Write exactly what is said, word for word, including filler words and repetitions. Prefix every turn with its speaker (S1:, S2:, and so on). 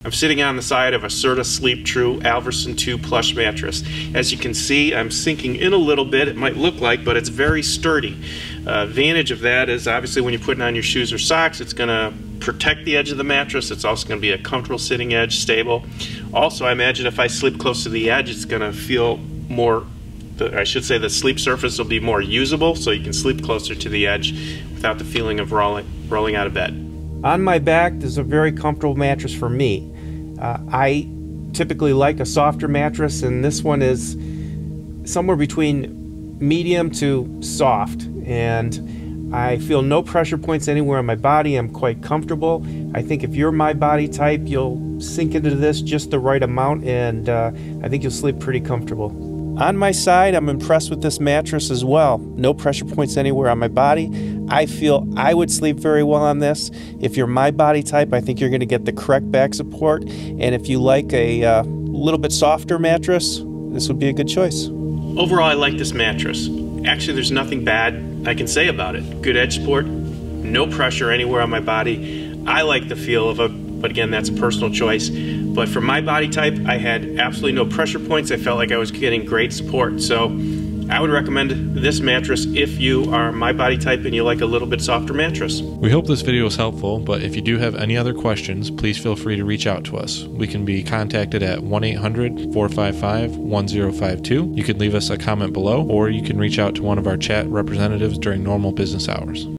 S1: I'm sitting on the side of a Serta Sleep True Alverson two plush mattress. As you can see, I'm sinking in a little bit, it might look like, but it's very sturdy. Uh, advantage of that is obviously when you're putting on your shoes or socks, it's going to protect the edge of the mattress. It's also going to be a comfortable sitting edge, stable. Also, I imagine if I sleep close to the edge, it's going to feel more, I should say the sleep surface will be more usable, so you can sleep closer to the edge without the feeling of rolling, rolling out of bed. On my back, this is a very comfortable mattress for me. Uh, I typically like a softer mattress, and this one is somewhere between medium to soft, and I feel no pressure points anywhere on my body. I'm quite comfortable. I think if you're my body type, you'll sink into this just the right amount, and uh, I think you'll sleep pretty comfortable. On my side, I'm impressed with this mattress as well. No pressure points anywhere on my body. I feel I would sleep very well on this. If you're my body type, I think you're going to get the correct back support. And if you like a uh, little bit softer mattress, this would be a good choice. Overall, I like this mattress. Actually, there's nothing bad I can say about it. Good edge support, no pressure anywhere on my body. I like the feel of it, but again, that's a personal choice. But for my body type, I had absolutely no pressure points. I felt like I was getting great support. So I would recommend this mattress if you are my body type and you like a little bit softer mattress.
S2: We hope this video was helpful, but if you do have any other questions, please feel free to reach out to us. We can be contacted at one eight hundred, four five five, one zero five two. You can leave us a comment below, or you can reach out to one of our chat representatives during normal business hours.